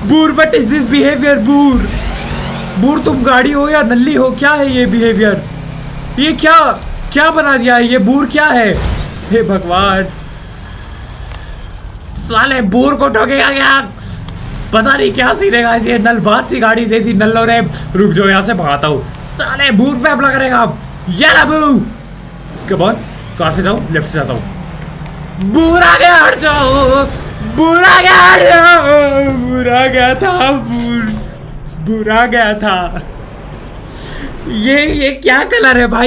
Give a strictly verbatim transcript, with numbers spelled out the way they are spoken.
बूर what is this behaviour? बूर बूर तुम गाड़ी हो या नल्ली हो? क्या है ये बिहेवियर? ये क्या क्या बना दिया है ये? बूर क्या है? हे भगवान, साले बूर को ठोकेगा क्या? पता नहीं क्या सीने का ये नल बात सी गाड़ी दे दी नल्लों ने। रुक जाओ यहाँ से भागता हूँ। साले बूर पे हमला करेगा। याला बू कम ऑन, कहाँ से जाऊँ? लेफ्ट से जाता हूँ। बूर आ गया, हट जाओ। बूर आ गया, हट जाओ। बूर आ गया था। बूर बूर आ गया था। ये ये क्या कलर है भाई?